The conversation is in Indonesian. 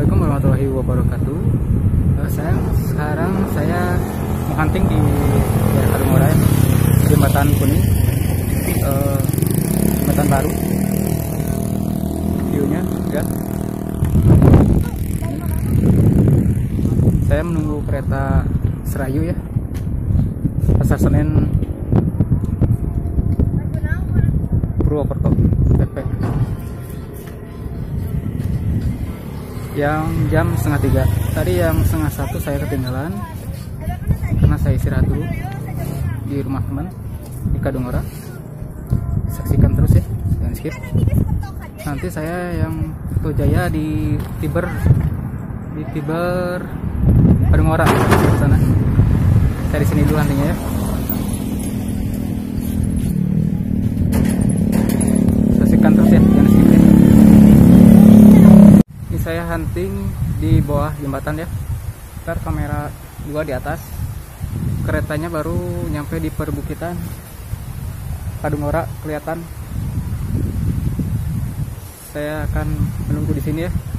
Assalamualaikum warahmatullahi wabarakatuh. Sekarang saya hunting di daerah Kadungora, Jembatan Kuning, jembatan baru. Viewnya ya. Saya menunggu kereta Serayu ya, Pasar Senen Purwokerto PP, yang jam 2:30. Tadi yang 2:30 saya ketinggalan karena saya istirahat dulu di rumah teman di Kadungora. Saksikan terus ya, jangan skip. Nanti saya yang foto jaya di Tiber Kadungora ke sana. Saya di sini dulu nantinya ya. Saksikan terus ya, jangan skip ya. Ini saya hunting di bawah jembatan ya. Ntar kamera juga di atas. Keretanya baru nyampe di perbukitan Kadungora kelihatan. Saya akan menunggu di sini ya.